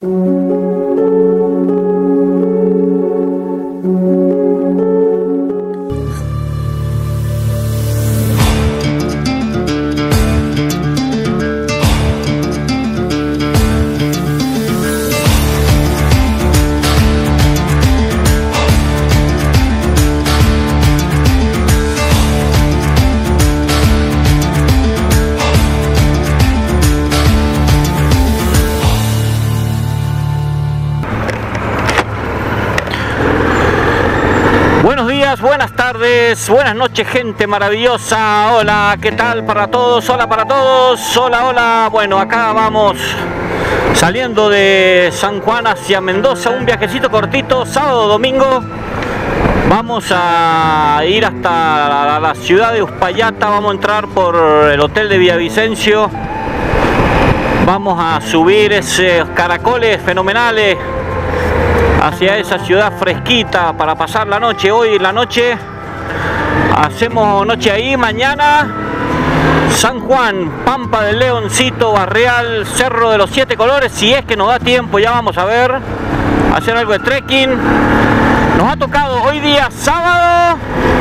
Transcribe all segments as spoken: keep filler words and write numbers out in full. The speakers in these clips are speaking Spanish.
Buenos días, buenas tardes, buenas noches, gente maravillosa. Hola, ¿qué tal para todos? Hola para todos, hola, hola. Bueno, acá vamos saliendo de San Juan hacia Mendoza, un viajecito cortito, sábado, domingo. Vamos a ir hasta la, la ciudad de Uspallata, vamos a entrar por el hotel de Villavicencio. Vamos a subir esos caracoles fenomenales hacia esa ciudad fresquita para pasar la noche. Hoy la noche hacemos noche ahí, mañana San Juan, Pampa del Leoncito, Barreal, Cerro de los Siete Colores, si es que nos da tiempo, ya vamos a ver, hacer algo de trekking. Nos ha tocado hoy día sábado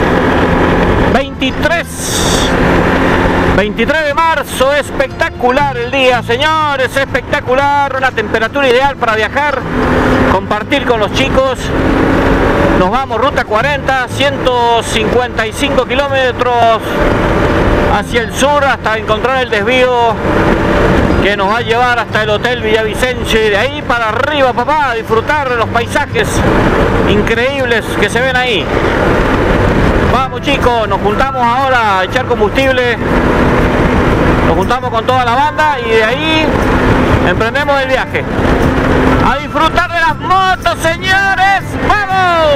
veintitrés de marzo, espectacular el día, señores, espectacular, una temperatura ideal para viajar, compartir con los chicos. Nos vamos ruta cuarenta, ciento cincuenta y cinco kilómetros hacia el sur hasta encontrar el desvío que nos va a llevar hasta el hotel Villavicencio y de ahí para arriba, papá, a disfrutar de los paisajes increíbles que se ven ahí. Vamos, chicos, nos juntamos ahora a echar combustible, nos juntamos con toda la banda y de ahí emprendemos el viaje. ¡A disfrutar de las motos, señores! ¡Vamos!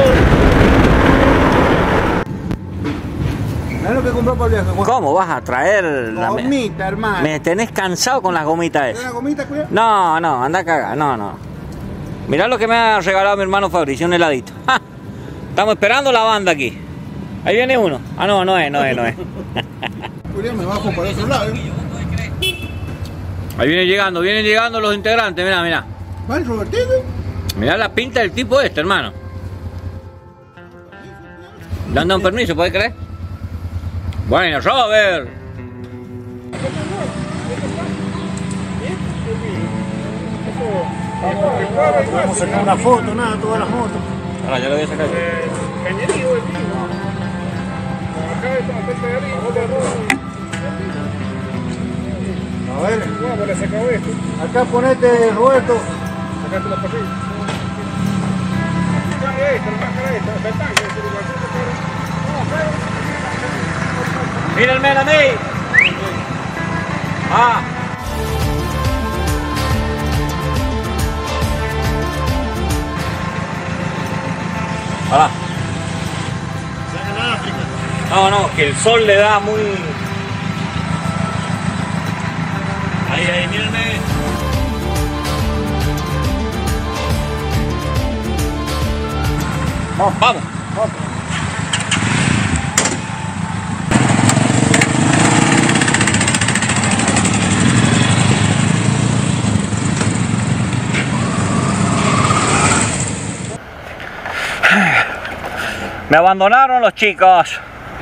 ¿Sabes lo que compró para el viaje, Juan? ¿Cómo vas a traer la gomita, hermano? Me tenés cansado con las gomitas esas. ¿Una gomita, cuidado? No, no, anda a cagar, no, no. Mirá lo que me ha regalado mi hermano Fabricio, un heladito. ¡Ja! Estamos esperando la banda aquí. Ahí viene uno. Ah, no, no es, no es, no es. Julián, me bajo para otro lado. Ahí vienen llegando, vienen llegando los integrantes, mirá, mirá. ¿Va el Robertino? Mirá la pinta del tipo este, hermano. Le han dado un permiso, ¿puedes creer? Bueno, Robert. Vamos a sacar una foto, nada, todas las motos. Ahora, ya lo voy a sacar. Cañerío, el mismo. Acá está, acá está. A ver, Vamos, le sacado esto. acá ponete, Roberto. Sacaste la pasilla. Saca esto, saca esto, hasta el tanque. Mírenme a mí. Ah. Hola. No, no, que el sol le da muy... Ahí, ahí, mírenme. Vamos, vamos. Me abandonaron los chicos.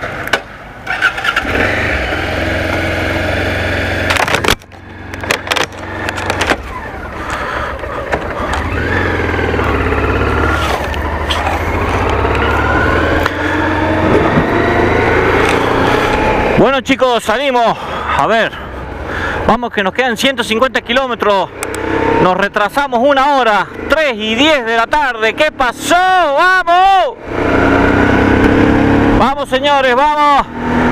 Bueno, chicos, salimos. A ver, vamos que nos quedan ciento cincuenta kilómetros. Nos retrasamos una hora, tres y diez de la tarde. ¿Qué pasó? ¡Vamos! Vamos, señores, vamos.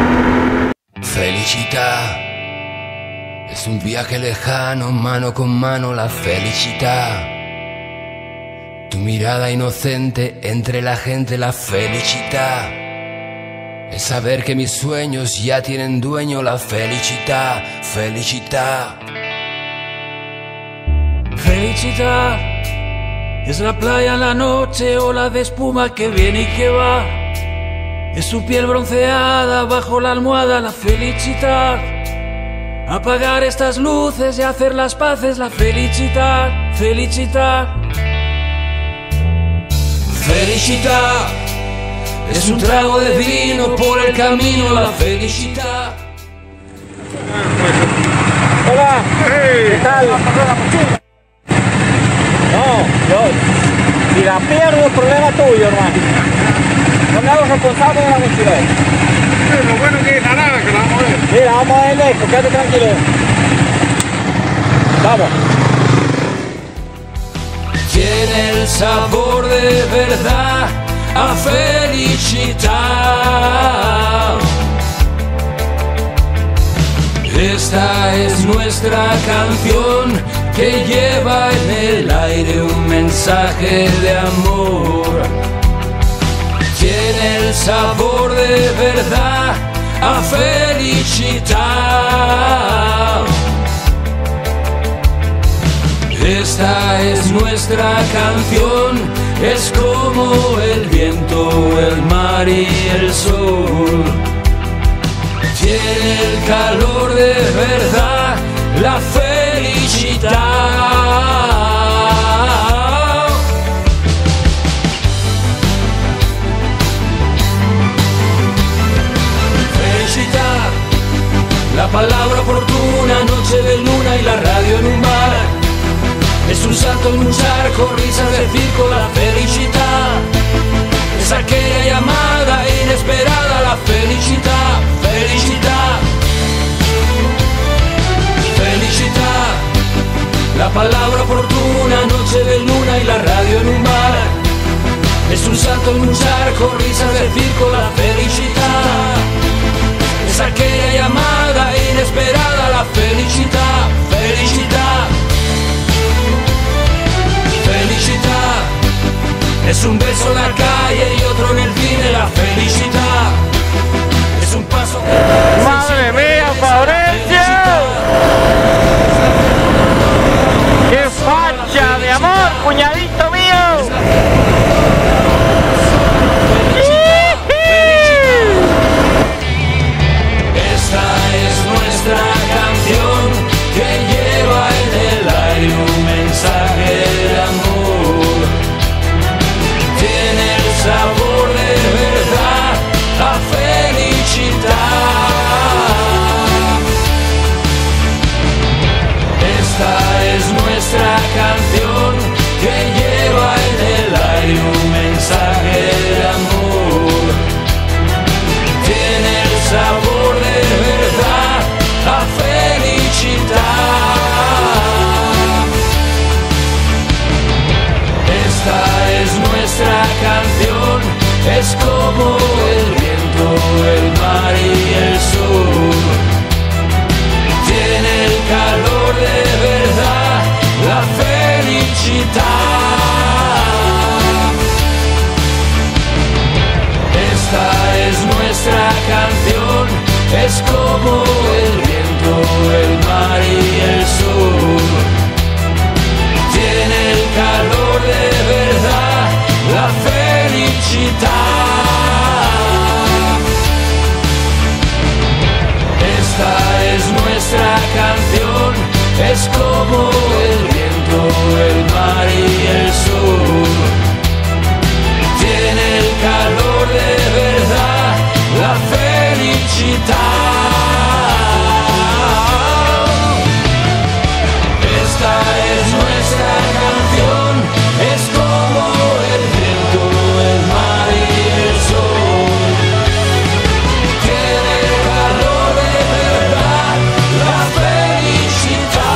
Felicità, es un viaje lejano, mano con mano la felicidad. Tu mirada inocente entre la gente, la felicidad. Es saber que mis sueños ya tienen dueño, la felicidad, felicidad. Felicidad es la playa en la noche, ola de espuma que viene y que va. Es su piel bronceada bajo la almohada, la felicidad. Apagar estas luces y hacer las paces, la felicità, felicità. Felicità es un trago de vino por el camino, la felicità. Hola, ¿qué tal? No, yo, si la pierdo, el problema es tuyo, hermano. No me hago responsable de la mochila. Lo bueno que es la nada, que la vamos a ver. Mira, vamos a ver lejos, quédate tranquilo. Vamos. Tiene el sabor de verdad a felicità. Esta es nuestra canción que lleva en el aire un mensaje de amor. Tiene el sabor de verdad a felicità. Esta es nuestra canción, es como el viento, el mar y el sol. Tiene el calor de verdad, la felicità. Felicità, la palabra oportuna, noche de luna y la radio en un bar. Es un salto en un charco, risas de circo, la felicità. Es aquella llamada inesperada, la felicità, felicità. Felicità, la palabra oportuna, noche de luna y la radio en un bar. Es un salto en un charco, risas de circo, la felicità. Es aquella llamada inesperada, la felicità, felicità. Felicità, es un beso en la calle y otro en el cine, la felicità. Es un paso. ¡Madre mía, Fabrecio! ¡Qué facha de amor, cuñadito mío! Esta es nuestra canción que lleva en el aire un mensaje de amor. Tiene el sabor de verdad a felicità. Esta es nuestra canción que lleva en el aire un mensaje de amor. Tiene el sabor de verdad a felicità. Esta es nuestra canción, es como el viento, el mar y el sol. Tiene el calor de verdad, la felicità. Esta es nuestra canción, es como el viento, el mar y el sol. Tiene el calor de verdad, la felicità. Esta es nuestra canción, es como el viento, el mar y el sol. Tiene el calor de verdad, la felicità. Esta es nuestra canción, es como el viento, el mar y el sol. Tiene el calor de verdad, la felicità.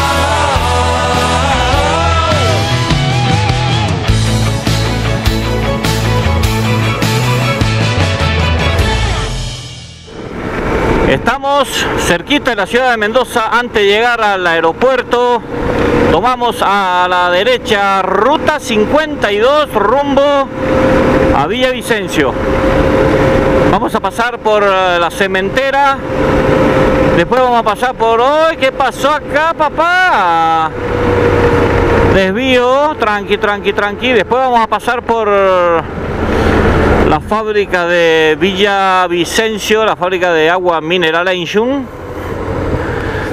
Estamos cerquita de la ciudad de Mendoza. Antes de llegar al aeropuerto, tomamos a la derecha ruta cincuenta y dos rumbo a Villavicencio. Vamos a pasar por la cementera. Después vamos a pasar por... ¡Ay! ¿Qué pasó acá, papá? Desvío, tranqui, tranqui, tranqui. Después vamos a pasar por la fábrica de Villavicencio, la fábrica de agua Mineralation.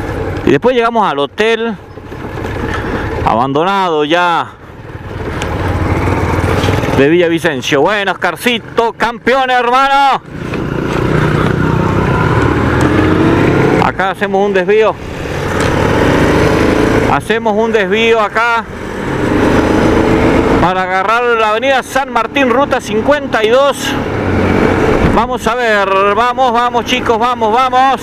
Y después llegamos al hotel, abandonado ya, de Villavicencio. Bueno, Oscarcito, campeón, hermano. Acá hacemos un desvío. Hacemos un desvío acá para agarrar la avenida San Martín, ruta cincuenta y dos. Vamos a ver, vamos, vamos chicos, vamos, vamos.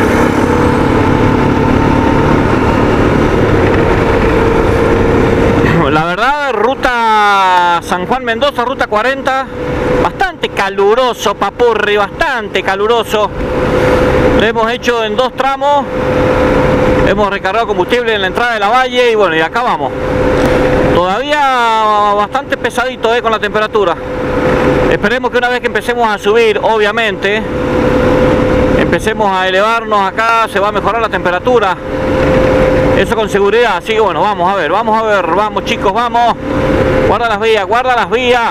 La verdad, ruta San Juan Mendoza, ruta cuarenta, bastante caluroso, papurri, bastante caluroso. Lo hemos hecho en dos tramos. Hemos recargado combustible en la entrada de la valle y bueno, y acá vamos. Todavía bastante pesadito eh, con la temperatura. Esperemos que una vez que empecemos a subir, obviamente, empecemos a elevarnos acá, se va a mejorar la temperatura. Eso con seguridad, así que bueno, vamos a ver, vamos a ver, vamos chicos, vamos. Guarda las vías, guarda las vías.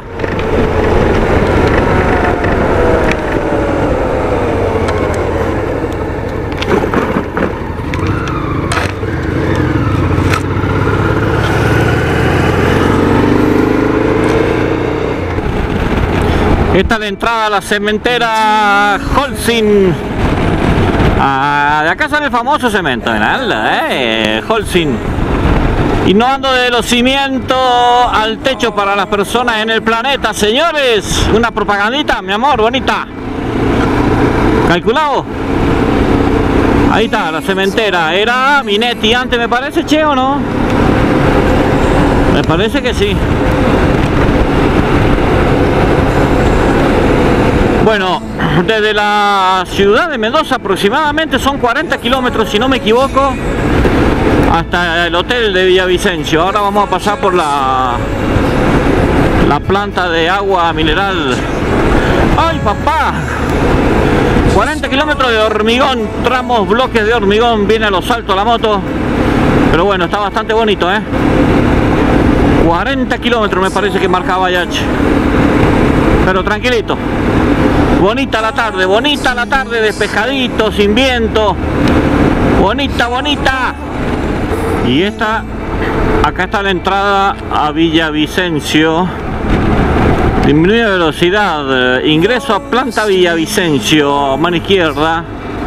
Esta es la entrada a la cementera Holcim. Ah, de acá sale el famoso cemento, ¿eh? Holcim. Innovando de los cimientos al techo para las personas en el planeta, señores. Una propagandita, mi amor, bonita. ¿Calculado? Ahí está, la cementera. Era Minetti antes, me parece, che, ¿o no? Me parece que sí. Bueno, desde la ciudad de Mendoza aproximadamente son cuarenta kilómetros, si no me equivoco, hasta el hotel de Villavicencio. Ahora vamos a pasar por la, la planta de agua mineral. ¡Ay, papá! cuarenta kilómetros de hormigón, tramos, bloques de hormigón, viene a los saltos la moto. Pero bueno, está bastante bonito, ¿eh? cuarenta kilómetros me parece que marcaba Yache. Pero tranquilito. Bonita la tarde, bonita la tarde, despejadito, sin viento. Bonita, bonita. Y esta, acá está la entrada a Villavicencio. Disminuye velocidad, ingreso a planta Villavicencio, mano izquierda.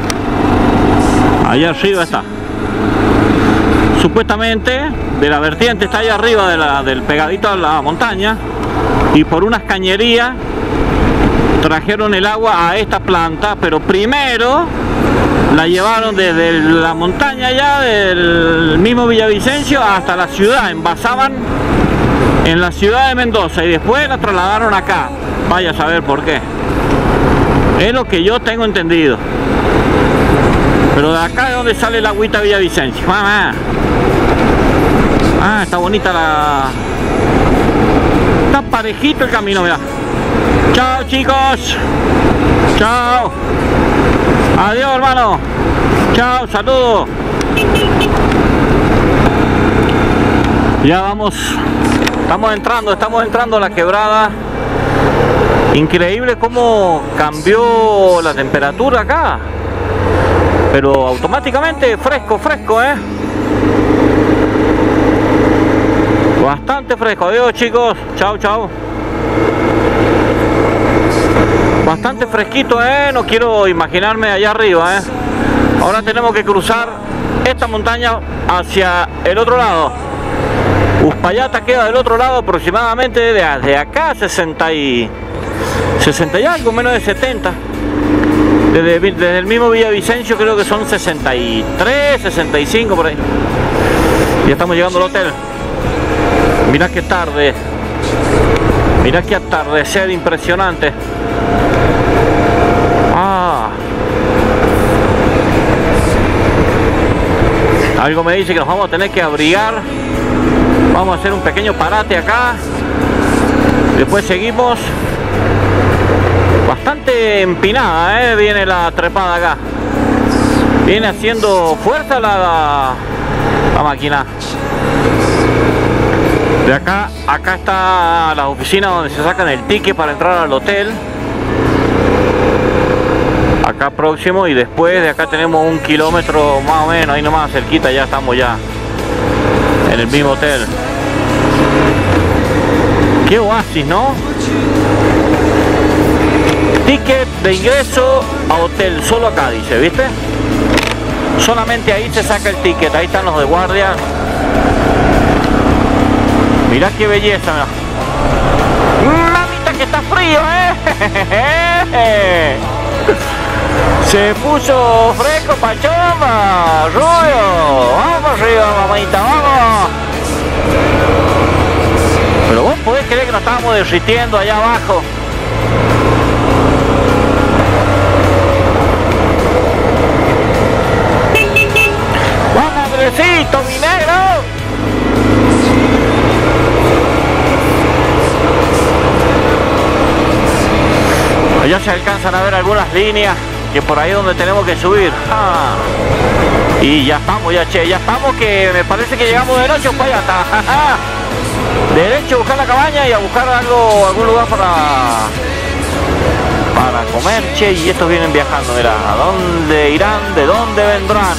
Allá arriba está. Supuestamente de la vertiente está allá arriba de la, del pegadito a la montaña. Y por unas cañerías trajeron el agua a esta planta, pero primero la llevaron desde la montaña ya del mismo Villavicencio hasta la ciudad, envasaban en la ciudad de Mendoza y después la trasladaron acá. Vaya a saber por qué. Es lo que yo tengo entendido. Pero de acá es donde sale la agüita Villavicencio. Ah, ah, está bonita la... Está parejito el camino, mira. Chao chicos. Chao. Adiós hermano. Chao, saludos. Ya vamos. Estamos entrando, estamos entrando a la quebrada. Increíble cómo cambió la temperatura acá. Pero automáticamente fresco, fresco, eh. Bastante fresco. Adiós chicos. Chao, chao. Bastante fresquito, eh. No quiero imaginarme allá arriba, eh. Ahora tenemos que cruzar esta montaña hacia el otro lado. Uspallata queda del otro lado aproximadamente de acá sesenta y sesenta y algo, menos de setenta. Desde, desde el mismo Villavicencio creo que son sesenta y tres, sesenta y cinco por ahí. Ya estamos llegando al hotel. Mirá qué tarde. Mirá qué atardecer impresionante. Ah. Algo me dice que nos vamos a tener que abrigar. Vamos a hacer un pequeño parate acá. Después seguimos. Bastante empinada, ¿eh? Viene la trepada acá. Viene haciendo fuerza la, la, la máquina. De acá, acá está la oficina donde se sacan el ticket para entrar al hotel. acá próximo, y después de acá tenemos un kilómetro más o menos, ahí nomás cerquita, ya estamos ya en el mismo hotel. Qué oasis, ¿no? Ticket de ingreso a hotel, solo acá dice, ¿viste? Solamente ahí se saca el ticket, ahí están los de guardia. Mirá qué belleza, mirá. Mamita que está frío, ¿eh? Se puso fresco, pachoma, rubio. Vamos arriba, mamita, vamos. Pero vos podés creer que nos estábamos derritiendo allá abajo. ¡Vamos, Andresito, mi negro! Allá se alcanzan a ver algunas líneas que por ahí es donde tenemos que subir. Ah. Y ya estamos, ya che, ya estamos, que me parece que llegamos de noche, pues allá está. Derecho a buscar la cabaña y a buscar algo, algún lugar para para comer, che, y estos vienen viajando, mira, ¿a dónde irán? ¿De dónde vendrán?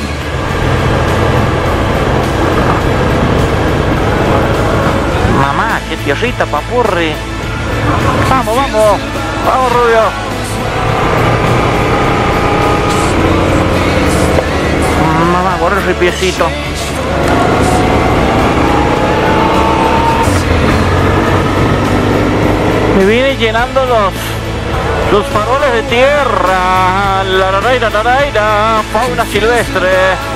Mamá, qué tierrita, papurri. Vamos, vamos, vamos, Rubio. Mamá, corre el ripiecito. Me viene llenando los los faroles de tierra. La raraira, la raraira, fauna silvestre.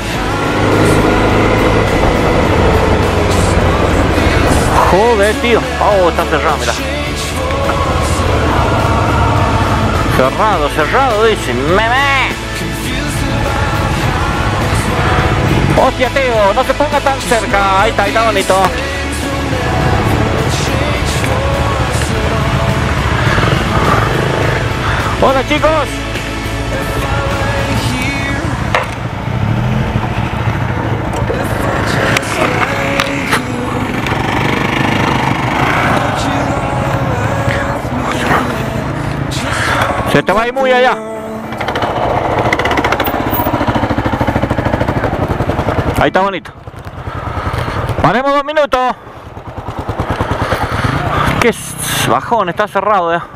Joder, tío. Oh, está cerrado, mira. Cerrado, cerrado, dice. Meme. Hostia, tío, no se ponga tan cerca. Ahí está, ahí está bonito. Hola, chicos. Se te va a ir muy allá. Ahí está bonito. Paremos dos minutos. Qué bajón, está cerrado ya.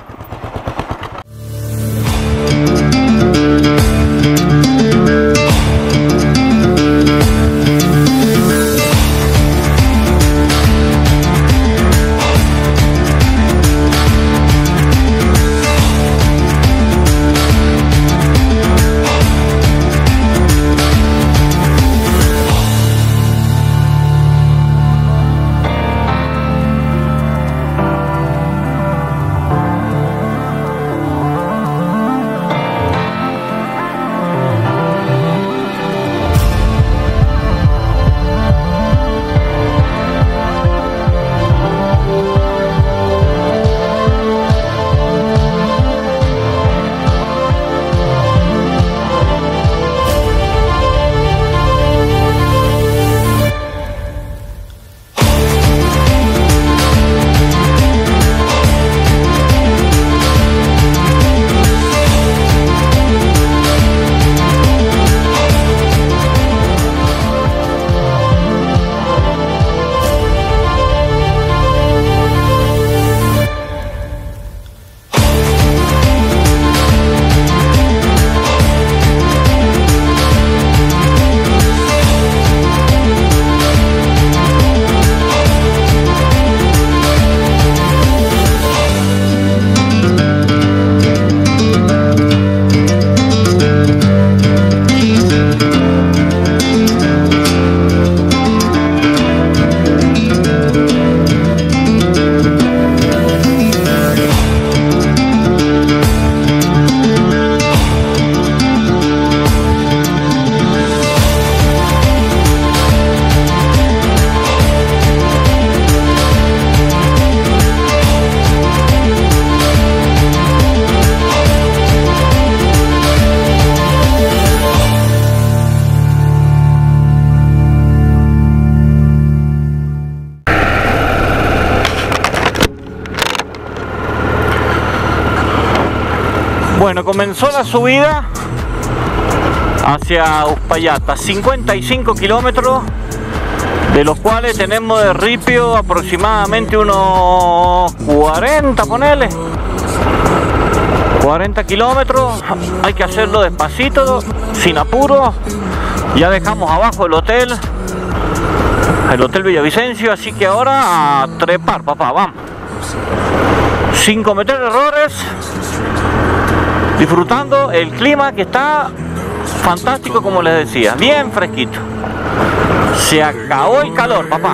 Bueno, comenzó la subida hacia Uspallata, cincuenta y cinco kilómetros, de los cuales tenemos de ripio aproximadamente unos cuarenta, ponele. cuarenta kilómetros, hay que hacerlo despacito, sin apuro. Ya dejamos abajo el hotel, el Hotel Villavicencio, así que ahora a trepar, papá, vamos. Sin cometer errores, disfrutando el clima que está fantástico, como les decía, bien fresquito. Se acabó el calor, papá.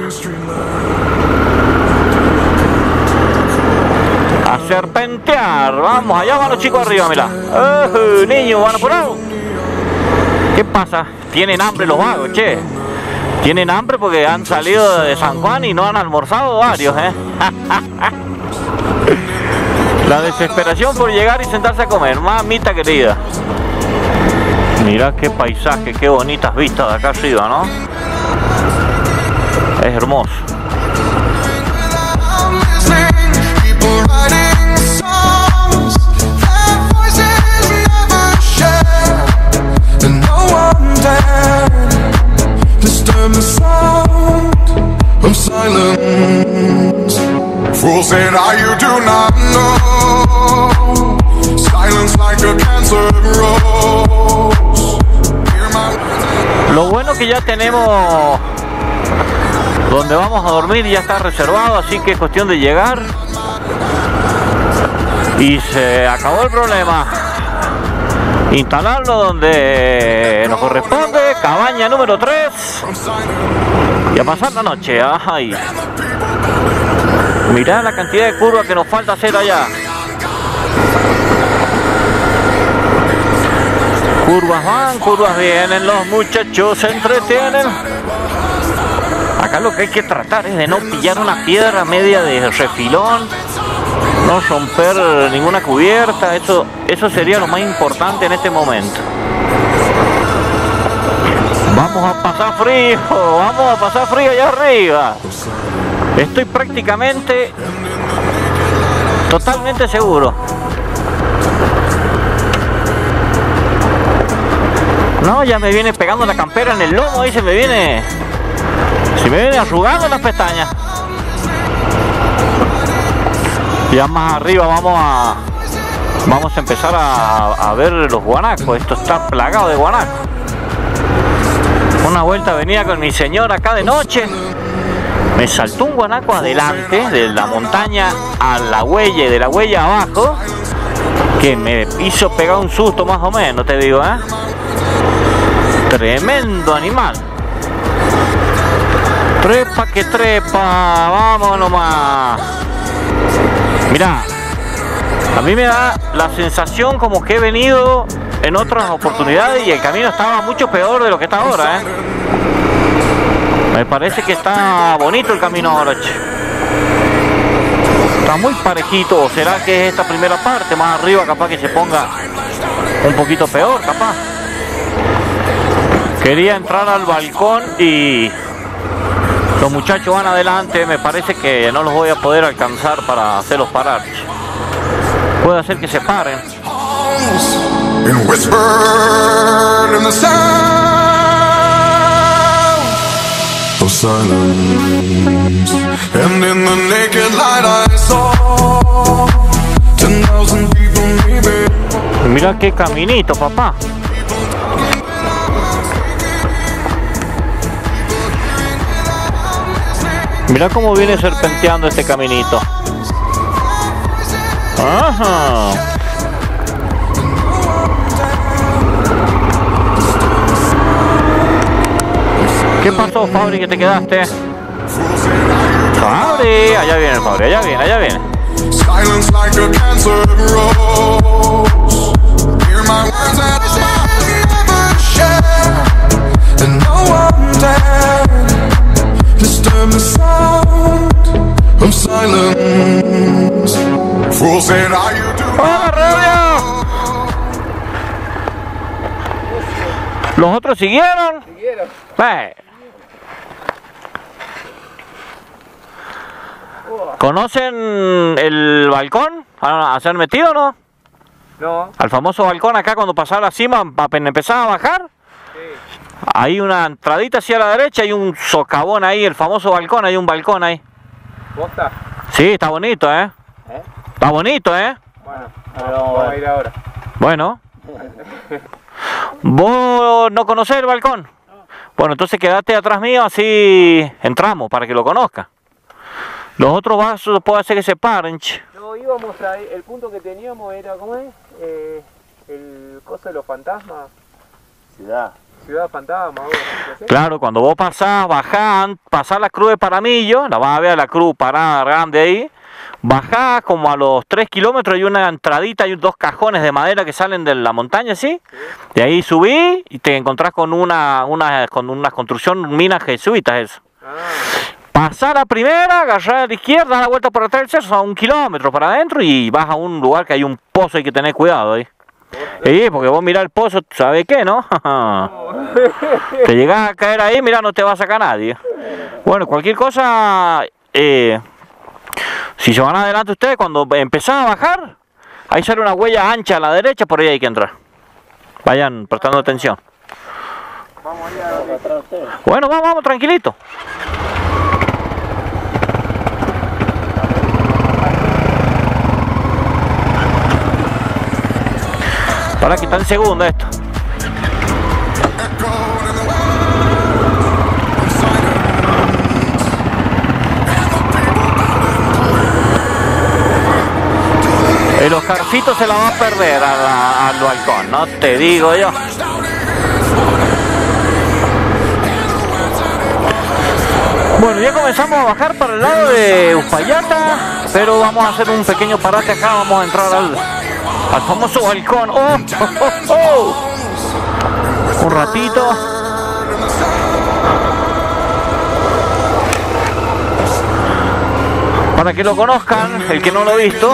A serpentear, vamos, allá van los chicos arriba, mirá. Uh, niños, van apurados. ¿Qué pasa? Tienen hambre los vagos, che. Tienen hambre porque han salido de San Juan y no han almorzado varios, ¿eh? La desesperación por llegar y sentarse a comer, mamita querida. Mirá qué paisaje, qué bonitas vistas de acá arriba, ¿no? Es hermoso. Fools say that you do not know. Silence like a cancer grows. Lo bueno que ya tenemos donde vamos a dormir, ya está reservado, así que es cuestión de llegar y se acabó el problema. Instalarlo donde nos corresponde, cabaña número tres, y a pasar la noche. Ay. Mirá la cantidad de curvas que nos falta hacer allá. Curvas van, curvas vienen, los muchachos se entretienen. Acá lo que hay que tratar es de no pillar una piedra media de refilón, no romper ninguna cubierta. Eso, eso sería lo más importante en este momento. Vamos a pasar frío, vamos a pasar frío allá arriba. Estoy prácticamente, totalmente seguro. No, ya me viene pegando la campera en el lomo, ahí se me viene, se me viene arrugando las pestañas. Ya más arriba vamos a, vamos a empezar a, a ver los guanacos. Esto está plagado de guanacos. Una vuelta venía con mi señora acá de noche. Me saltó un guanaco adelante, de la montaña a la huella y de la huella abajo, que me hizo pegar un susto más o menos, te digo, ¿eh? Tremendo animal. Trepa que trepa, vamos nomás. Mirá, a mí me da la sensación como que he venido en otras oportunidades y el camino estaba mucho peor de lo que está ahora, ¿eh? Me parece que está bonito el camino ahora, che. Está muy parejito. ¿O será que es esta primera parte? Más arriba capaz que se ponga un poquito peor, capaz. Quería entrar al balcón y los muchachos van adelante. Me parece que no los voy a poder alcanzar para hacerlos parar. Puede hacer que se paren. Silence, and in the naked light I saw ten thousand people maybe. Mira qué caminito, papá. Mira cómo viene serpenteando este caminito. Ajá. ¿Qué pasó, Fabri, que te quedaste? Fabri, allá viene el Fabri, allá viene, allá viene. ¡Hola, radio! ¿Los otros siguieron? Siguieron. Eh. ¿Conocen el balcón? ¿A ser metido o no? No. Al famoso balcón acá cuando pasaba la cima, apenas empezaba a bajar. Sí. Hay una entradita hacia la derecha, hay un socavón ahí, el famoso balcón, hay un balcón ahí. ¿Posta? Sí, está bonito, ¿eh? ¿Eh? Está bonito, ¿eh? Bueno, vamos a ir ahora. Bueno. ¿Vos no conocés el balcón? Bueno, entonces quedate atrás mío, así entramos para que lo conozca. Los otros vasos puede hacer que se paren. Che. No, íbamos a... El punto que teníamos era, ¿cómo es? Eh, el coso de los fantasmas. Ciudad. Ciudad fantasma, algo así. Claro, cuando vos pasás, bajás, pasás la cruz de Paramillo, la vas a ver a la cruz parada grande ahí, bajás como a los tres kilómetros, hay una entradita, hay dos cajones de madera que salen de la montaña, ¿sí? Sí. De ahí subís y te encontrás con una, una, con una construcción, minas jesuitas, eso. Ah. Pasás la primera, agarrás a la izquierda, das la vuelta por atrás del cerro, a un kilómetro para adentro y vas a un lugar que hay un pozo, hay que tener cuidado ahí. Sí, porque vos mirás el pozo, ¿sabes qué, no? Te llegás a caer ahí, mira, no te va a sacar nadie. Bueno, cualquier cosa, eh, si se van adelante ustedes, cuando empezás a bajar, ahí sale una huella ancha a la derecha, por ahí hay que entrar. Vayan prestando atención. Vamos allá atrás ustedes. Bueno, vamos, vamos, tranquilito. Para que está en segundo esto. El Oscarcito se la va a perder a la, al balcón, no te digo yo. Bueno, ya comenzamos a bajar para el lado de Uspallata, pero vamos a hacer un pequeño parate acá, vamos a entrar al... al famoso balcón. ¡Oh! ¡Oh! ¡Oh! ¡Oh! Un ratito. Para que lo conozcan, el que no lo ha visto.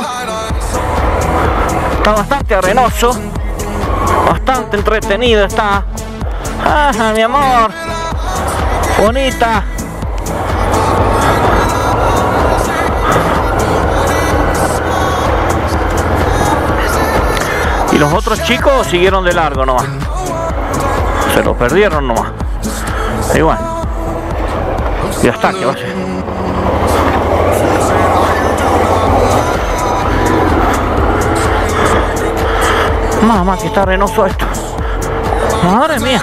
Está bastante arenoso. Bastante entretenido está. ¡Ah, mi amor! Bonita. Y los otros chicos siguieron de largo nomás. Se lo perdieron nomás. Igual. Ya está, que va a ser. Mamá, que está arenoso esto. Madre mía.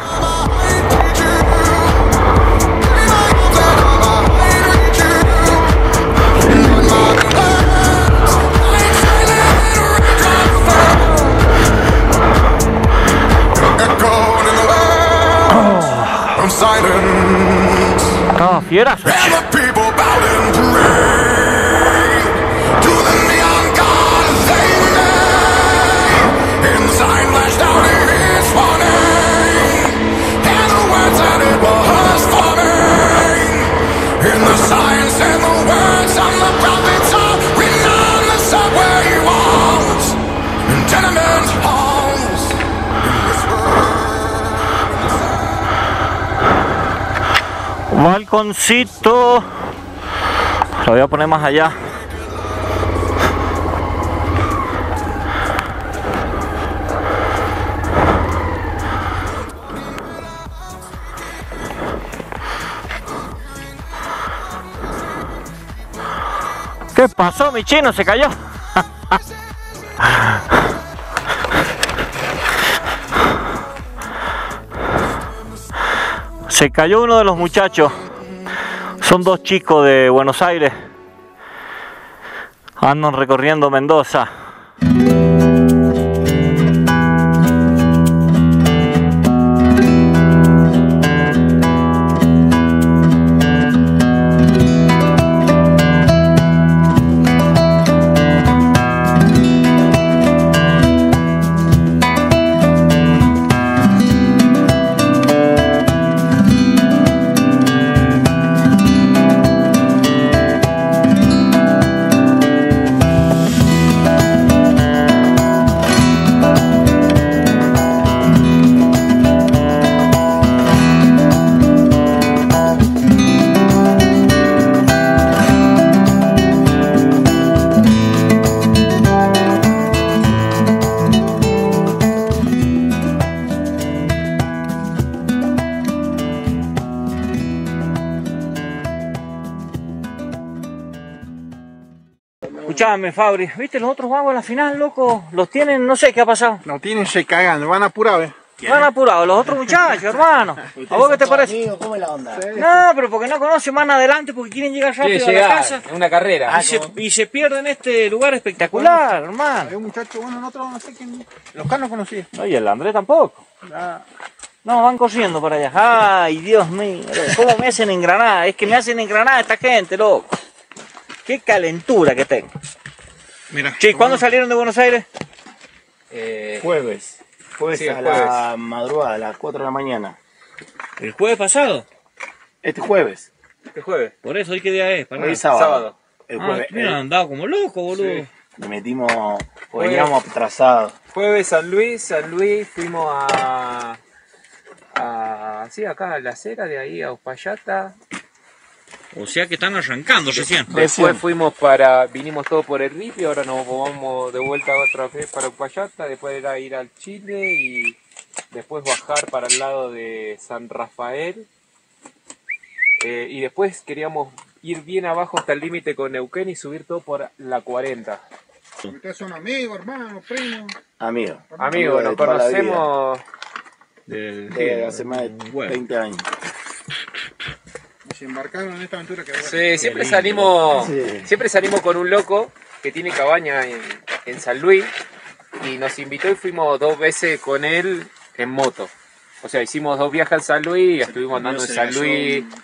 Estaba fierazo. Balconcito. Lo voy a poner más allá. ¿Qué pasó, mi chino? ¿Se cayó? Se cayó uno de los muchachos. Son dos chicos de Buenos Aires. Andan recorriendo Mendoza. Escuchame, Fabri, ¿viste los otros vagos en la final, loco? Los tienen, no sé qué ha pasado. No tienen se cagando, van apurados, ¿eh? Van apurados los otros muchachos, hermano. ¿A vos qué te parece? Amigo, ¿cómo es la onda? No, pero porque no conocen, van adelante porque quieren llegar rápido a la casa. en una carrera. Y se, y se pierden este lugar espectacular, hermano. Hay un muchacho, bueno, nosotros no sé quién. Los canos conocí. No, y el Andrés tampoco. No, van corriendo para allá. Ay, Dios mío, cómo me hacen engranar. Es que me hacen engranar esta gente, loco. Qué calentura que tengo. Mira. Che, ¿cuándo salieron de Buenos Aires? Eh, Jueves. Jueves Sí, a jueves. la madrugada, a las cuatro de la mañana. El jueves pasado. Este jueves. ¿Qué jueves? Por eso, ¿hoy qué día es? Para Hoy nada. es sábado. Sábado. El Ah, jueves. mira, el- andaba como loco, boludo. Sí. le metimos, veníamos atrasados. Jueves San Luis, San Luis, fuimos a... a sí, acá a la acera, de ahí a Uspallata. O sea que están arrancando recién. Después fuimos para, vinimos todos por el Ripio, ahora nos vamos de vuelta otra vez para Uspallata, después era ir al Chile y después bajar para el lado de San Rafael. Eh, y después queríamos ir bien abajo hasta el límite con Neuquén y subir todo por la cuarenta. Ustedes son amigos, hermanos, primos. Amigos. Amigos, nos de toda la vida. conocemos. De, De hace más de Bueno. veinte años. Y se embarcaron en esta aventura que bueno. Sí, siempre salimos, Sí. siempre salimos con un loco que tiene cabaña en, en San Luis y nos invitó y fuimos dos veces con él en moto. O sea, hicimos dos viajes en San Luis y estuvimos andando en Se San cayó Luis un-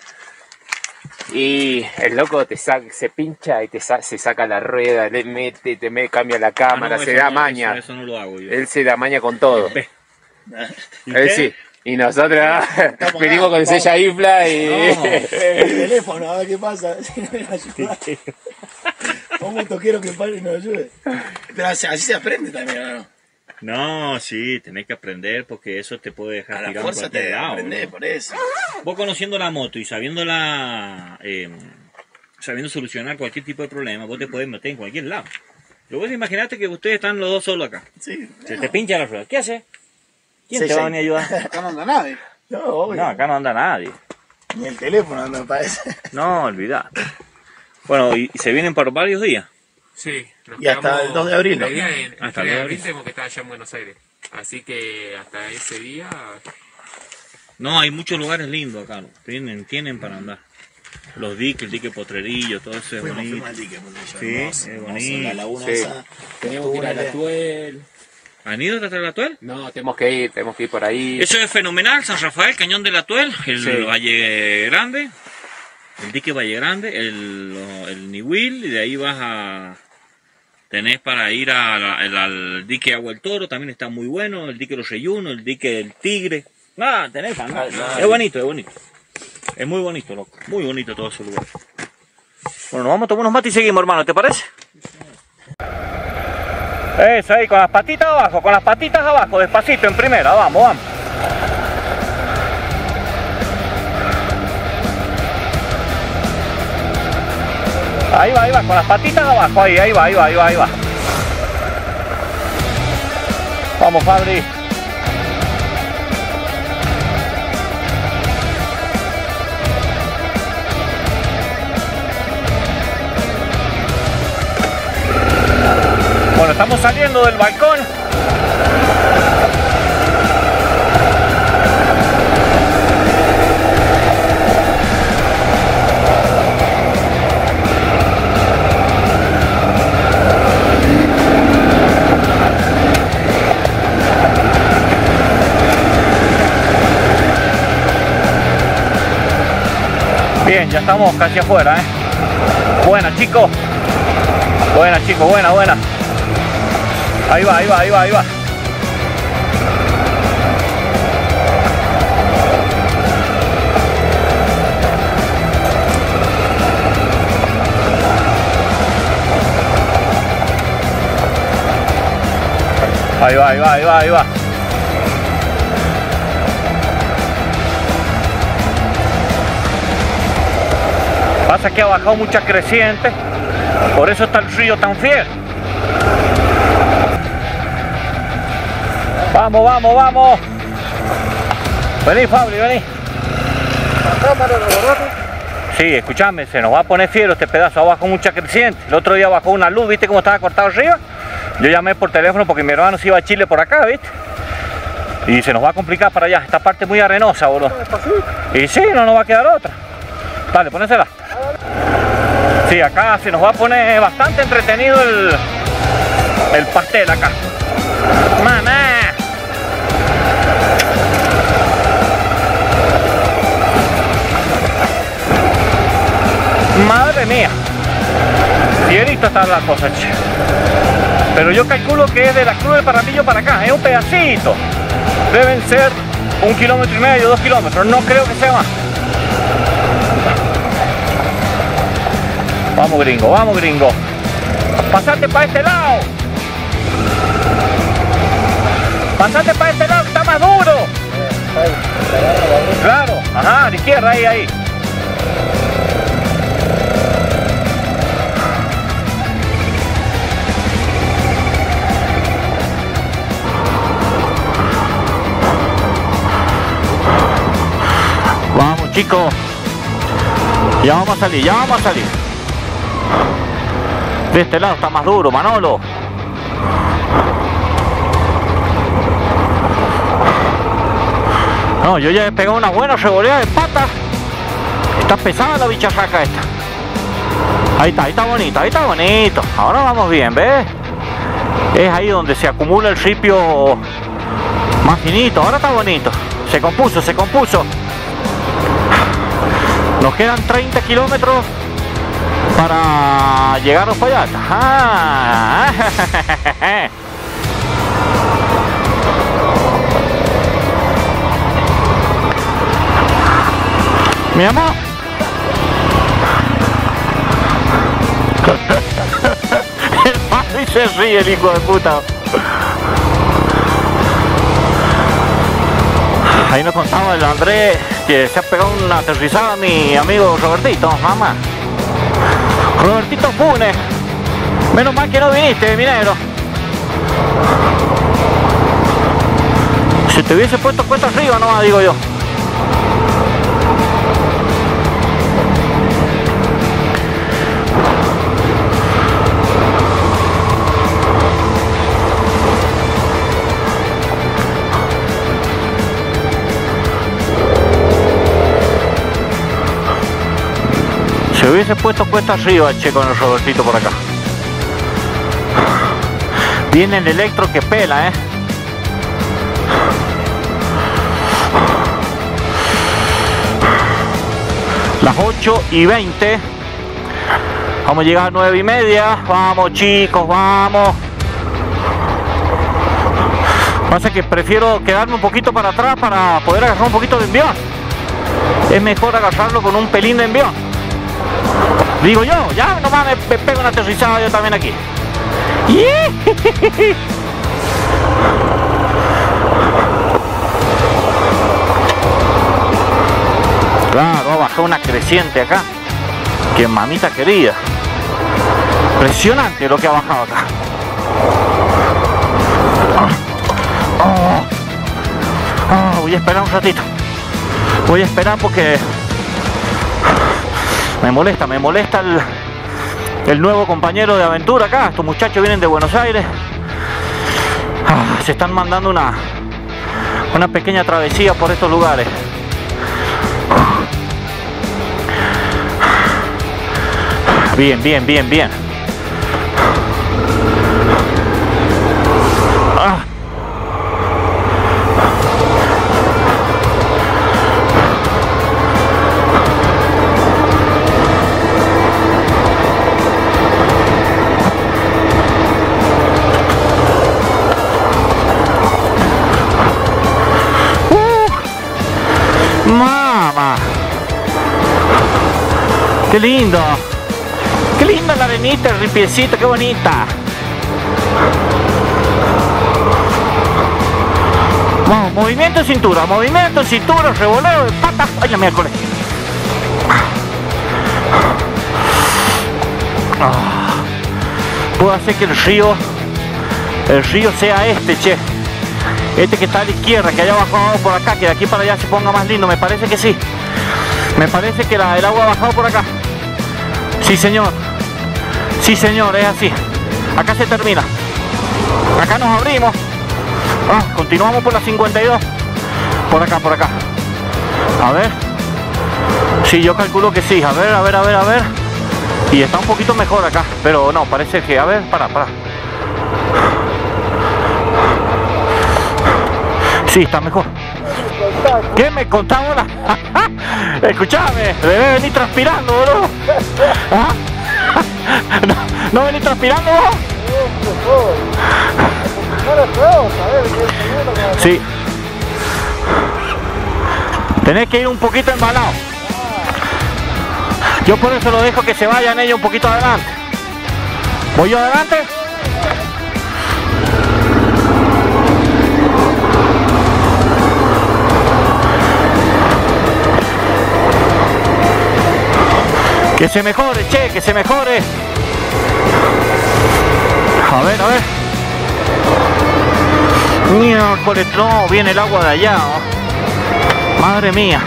y el loco te sa- se pincha y te sa- se saca la rueda, le mete, te me cambia la cámara, Ah, no, se eso da no, maña. Eso, eso no lo hago yo. Él se da maña con todo. Ve. ¿Y Él usted? sí. Y nosotros venimos con el sella infla y... No. El teléfono, a ver qué pasa. Si no me ayuda. Un momento quiero que padre nos ayude. Pero así, así se aprende también, ¿o ¿no? No, sí, tenés que aprender porque eso te puede dejar A la tirado en fuerza cualquier te lado, aprende ¿no? por eso. Vos conociendo la moto y sabiéndola, eh, sabiendo solucionar cualquier tipo de problema, vos te podés meter en cualquier lado. Pero vos imaginate que ustedes están los dos solos acá. Sí. Se te pincha la rueda. ¿Qué haces? ¿Quién Sí, te va a sí. venir a ayudar? Acá no anda nadie. No, obvio. No, acá no anda nadie. Ni el teléfono me parece. No, olvidá. Bueno, y, y se vienen por varios días. Sí, nos Y hasta quedamos- el dos de abril, La ¿no? idea es Hasta el el tres de dos de abril abril. tenemos que estar allá en Buenos Aires. Así que hasta ese día No, hay muchos lugares lindos acá. ¿No? Tienen, tienen para andar. Los diques, el dique Potrerillo, todo eso es Fuimos, bonito. fuimos al dique, porque ya Sí, hermoso, es hermoso, bonito. La laguna Sí. esa. Teníamos que ir a la Tuel. ¿Han ido hasta la Tuel? No, tenemos que ir, tenemos que ir por ahí. Eso es fenomenal, San Rafael, Cañón de la Tuel, el Sí. Valle Grande, el dique Valle Grande, el, el Niwil, y de ahí vas a... Tenés para ir a la- al, al dique Agua el Toro, también está muy bueno, el dique Los Reyunos, el dique El Tigre. Nada, tenés para andar. Es bonito, es bonito. Es muy bonito, loco. Muy bonito todo ese lugar. Bueno, nos vamos a tomar unos mates y seguimos, hermano, ¿te parece? Eso ahí, con las patitas abajo, con las patitas abajo, despacito, en primera, vamos, vamos. Ahí va, ahí va, con las patitas abajo, ahí, ahí va, ahí va, ahí va, ahí va. Vamos, Fabri. Bueno, estamos saliendo del balcón. Bien, ya estamos casi afuera, ¿eh? Buena, chicos. Buena, chicos, buena, buena. Ahí va, ahí va, ahí va, ahí va. Ahí va, ahí va, ahí va, ahí va. Pasa que ha bajado mucha creciente, por eso está el río tan fiel. Vamos, vamos, vamos. Vení, Fabri, vení. Sí, escuchame, se nos va a poner fiero este pedazo, abajo mucha creciente. El otro día bajó una luz, ¿viste cómo estaba cortado arriba? Yo llamé por teléfono porque mi hermano se iba a Chile por acá, ¿viste? Y se nos va a complicar para allá, esta parte es muy arenosa, boludo. Y sí, no nos va a quedar otra. Dale, ponésela. Sí, acá se nos va a poner bastante entretenido el, el pastel acá. ¡Mamá! Madre mía, fierito está la cosa, che. Pero yo calculo que es de la Cruz de Paramillo para acá, es un pedacito. Deben ser un kilómetro y medio, dos kilómetros, no creo que sea más. Vamos gringo, vamos gringo. Pasate para este lado. Pasate para este lado, que está más duro. Claro, ajá, a la izquierda, ahí, ahí. Vamos, chicos. Ya vamos a salir, ya vamos a salir. De este lado está más duro, Manolo. No, yo ya he pegado una buena revoleada de pata. Está pesada la bicharraca esta. Ahí está, ahí está bonito, ahí está bonito. Ahora vamos bien, ¿ves? Es ahí donde se acumula el ripio más finito. Ahora está bonito. Se compuso, se compuso. Nos quedan treinta kilómetros para llegar a Uspallata. Ah, mi amor. El padre y se ríe el hijo de puta. Ahí nos contaba el Andrés que se ha pegado una aterrizada a mi amigo Robertito, mamá. Robertito Funes. Menos mal que no viniste, minero. Si te hubiese puesto cuesta arriba nomás, digo yo. Se hubiese puesto cuesta arriba, che, con el Robertito por acá. Viene el electro que pela, eh. Las ocho y veinte. Vamos a llegar a nueve y media. Vamos, chicos, vamos. Pasa que prefiero quedarme un poquito para atrás para poder agarrar un poquito de envión. Es mejor agarrarlo con un pelín de envión. Digo yo, ya nomás me, me pego una aterrizada yo también aquí. Claro, va a bajar una creciente acá. Que mamita querida. Impresionante lo que ha bajado acá. Oh, oh, voy a esperar un ratito. Voy a esperar porque me molesta, me molesta el, el nuevo compañero de aventura acá. Estos muchachos vienen de Buenos Aires. Ah, se están mandando una, una pequeña travesía por estos lugares. Bien, bien, bien, bien. Ah. Mamá, qué lindo, qué linda la arenita, el ripiecito, qué bonita. Vamos, movimiento de cintura, movimiento de cintura, revoleo de patas. Ay, la miércoles. Puedo hacer que el río, el río sea este, che. Este que está a la izquierda, que haya bajado por acá, que de aquí para allá se ponga más lindo, me parece que sí. Me parece que la, el agua ha bajado por acá. Sí, señor. Sí, señor, es así. Acá se termina. Acá nos abrimos. Ah, continuamos por la cincuenta y dos. Por acá, por acá. A ver. Sí, yo calculo que sí. A ver, a ver, a ver, a ver. Y está un poquito mejor acá. Pero no, parece que... A ver, para, para. Sí, está mejor. ¿Qué me contaba ahora? Escuchame, debe venir transpirando, boludo. ¿Ah? ¿No, ¿No venís transpirando vos? Sí. Tenés que ir un poquito embalado. Yo por eso lo dejo que se vayan ellos un poquito adelante. ¿Voy yo adelante? Que se mejore, che, que se mejore. A ver, a ver. Miércoles, no, viene el agua de allá, ¿no? Madre mía.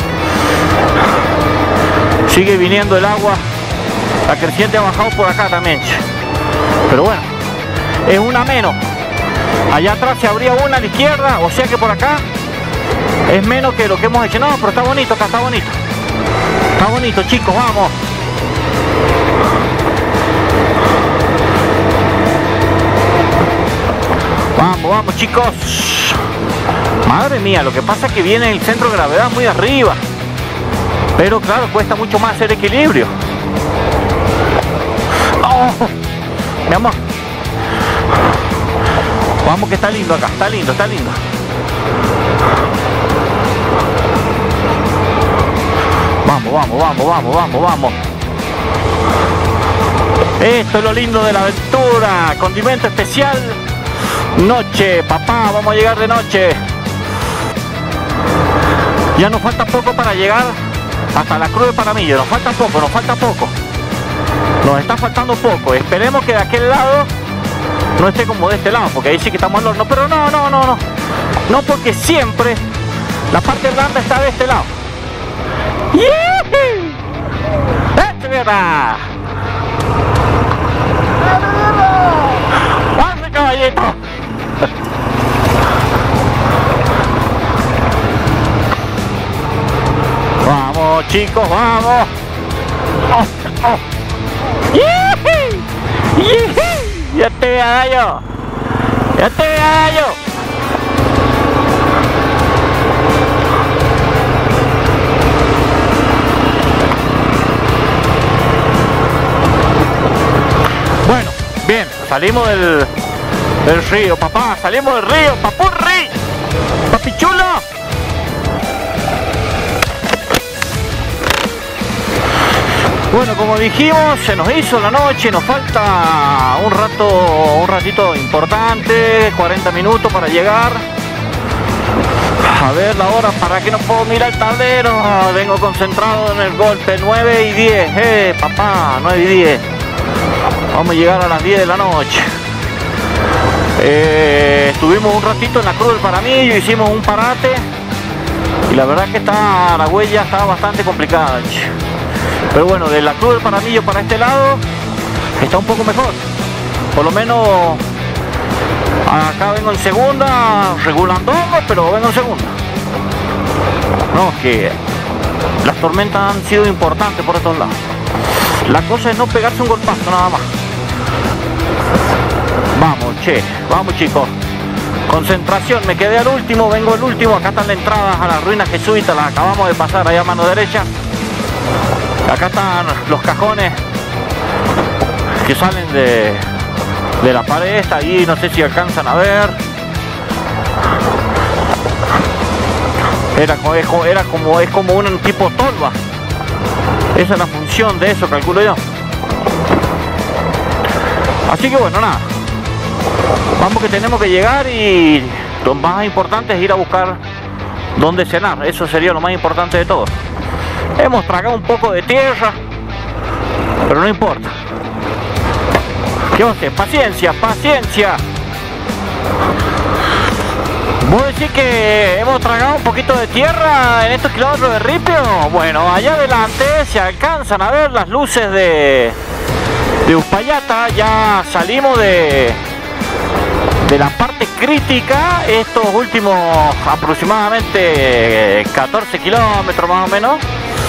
Sigue viniendo el agua. La creciente ha bajado por acá también, che. Pero bueno, es una menos. Allá atrás se abría una a la izquierda, o sea que por acá es menos que lo que hemos hecho. No, pero está bonito, acá está bonito. Está bonito, chicos, vamos. Vamos, vamos, chicos. Madre mía, lo que pasa es que viene el centro de gravedad muy arriba. Pero claro, cuesta mucho más hacer equilibrio. Oh, mi amor. Vamos que está lindo acá, está lindo, está lindo. Vamos, vamos, vamos, vamos, vamos, vamos. Esto es lo lindo de la aventura. Condimento especial. Noche, papá, vamos a llegar de noche. Ya nos falta poco para llegar hasta la Cruz de Paramillo. Nos falta poco, nos falta poco. Nos está faltando poco. Esperemos que de aquel lado no esté como de este lado, porque ahí sí que estamos al horno. Pero no, no, no, no. No, porque siempre la parte blanda está de este lado. ¡Este mierda! ¡Vamos, caballito! Vamos, chicos, vamos. Oh, oh. ¡Yee! ¡Yee! Ya te vea yo. Ya te vea yo. Bueno, bien, salimos del, del río, papá, salimos del río, papurri, papi chulo. Bueno, como dijimos, se nos hizo la noche, nos falta un rato, un ratito importante, cuarenta minutos para llegar. A ver la hora, para que no puedo mirar el tablero, vengo concentrado en el golpe, nueve y diez, eh, papá, nueve y diez. Vamos a llegar a las diez de la noche. Eh, estuvimos un ratito en la Cruz del Paramillo, hicimos un parate y la verdad que está, la huella está bastante complicada, che. Pero bueno, de la Cruz del Paramillo para este lado está un poco mejor. Por lo menos acá vengo en segunda, regulando, pero vengo en segunda. No, que las tormentas han sido importantes por estos lados. La cosa es no pegarse un golpazo nada más. Vamos, che, vamos, chicos. Concentración, me quedé al último, vengo al último. Acá están las entradas a las ruinas jesuitas, las acabamos de pasar allá a mano derecha. Acá están los cajones que salen de, de la pared esta, ahí no sé si alcanzan a ver. Era, era como, es como un tipo tolva. Esa es la función de eso, calculo yo. Así que bueno, nada. Vamos que tenemos que llegar y lo más importante es ir a buscar dónde cenar. Eso sería lo más importante de todo. Hemos tragado un poco de tierra, pero no importa. ¿Qué va a hacer? Paciencia, paciencia. ¿Vos decís que hemos tragado un poquito de tierra en estos kilómetros de ripio? Bueno, allá adelante se alcanzan a ver las luces de, de Uspallata. Ya salimos de, de la parte crítica, estos últimos aproximadamente catorce kilómetros más o menos.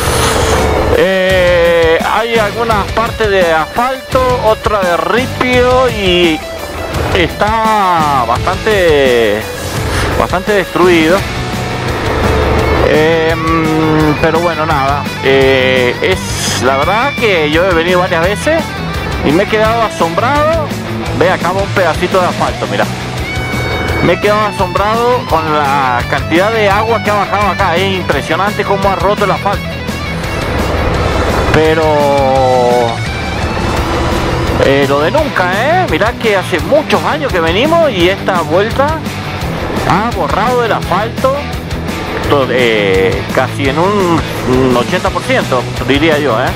Eh, hay algunas partes de asfalto, otra de ripio y está bastante bastante destruido, eh, pero bueno, nada, eh, es la verdad que yo he venido varias veces y me he quedado asombrado. Ve, acá va un pedacito de asfalto, mira, me he quedado asombrado con la cantidad de agua que ha bajado acá. Es impresionante cómo ha roto el asfalto, pero eh, lo de nunca, eh, mirá que hace muchos años que venimos y esta vuelta ha borrado el asfalto todo, eh, casi en un, un ochenta por ciento, diría yo, ¿eh?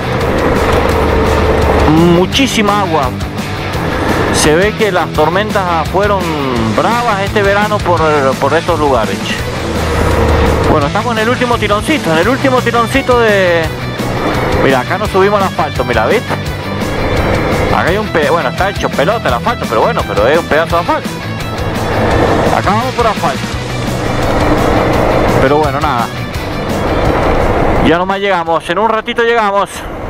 Muchísima agua. Se ve que las tormentas fueron bravas este verano por, por estos lugares. Bueno, estamos en el último tironcito, en el último tironcito de... Mira, acá nos subimos al asfalto, mira, ¿viste? Acá hay un pedazo, bueno, está hecho pelota el asfalto, pero bueno, pero es un pedazo de asfalto. Acá vamos por asfalto. Pero bueno, nada. Ya nomás llegamos, en un ratito llegamos.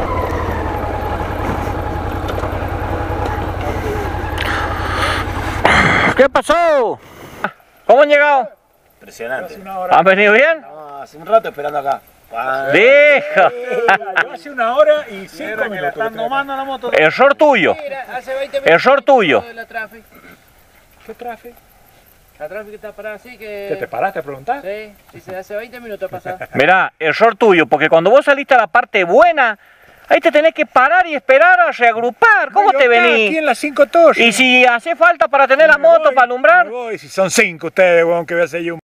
¿Qué pasó? ¿Cómo han llegado? Impresionante. ¿Han venido bien? No, hace un rato esperando acá. Deja. Yo hace una hora y cinco minutos. Están tomando la moto. Error tuyo. Error tuyo. ¿Qué tráfico? La tráfico está parada así que... ¿Que te paraste a preguntar? Sí, sí, se hace veinte minutos pasado. Mirá, error tuyo, porque cuando vos saliste a la parte buena, ahí te tenés que parar y esperar a reagrupar. ¿Cómo No, te yo acá, venís? Aquí en las cinco torres. Y si hace falta para tener la moto, voy, para alumbrar. me voy, si son cinco ustedes, weón, que voy a hacer yo un...